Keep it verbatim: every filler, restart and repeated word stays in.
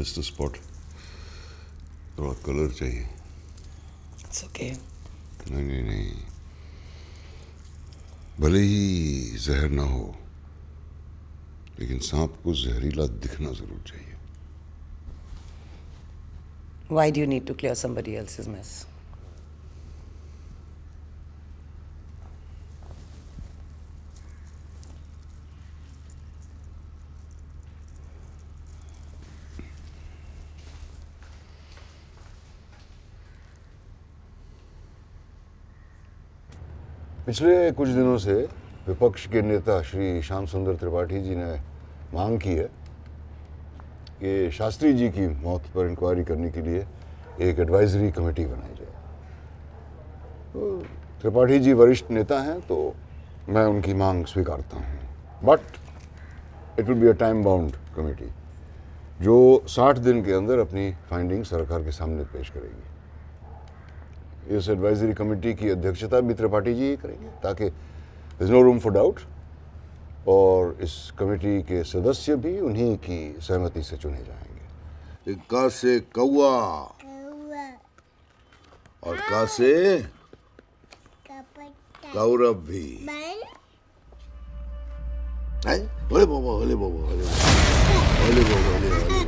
Missed the spot, थोड़ा colour चाहिए। It's okay. नहीं नहीं नहीं, भले ही जहर ना हो लेकिन सांप को जहरीला दिखना जरूर चाहिए। Why do you need to clear somebody else's mess? पिछले कुछ दिनों से विपक्ष के नेता श्री श्याम सुंदर त्रिपाठी जी ने मांग की है कि शास्त्री जी की मौत पर इंक्वायरी करने के लिए एक एडवाइजरी कमेटी बनाई जाए। तो त्रिपाठी जी वरिष्ठ नेता हैं तो मैं उनकी मांग स्वीकारता हूँ, but it will be a time bound committee जो साठ दिन के अंदर अपनी फाइंडिंग सरकार के सामने पेश करेगी। इस एडवाइजरी कमेटी की अध्यक्षता भी त्रिपाठी जी करेंगे ताकि there is no room for doubt, और इस कमेटी के सदस्य भी उन्हीं की सहमति से चुने जाएंगे। का से कौआ और का से कौरव भी। अरे बोले बोबो, अरे बोबो, अरे बोबो, अरे बोबो, अरे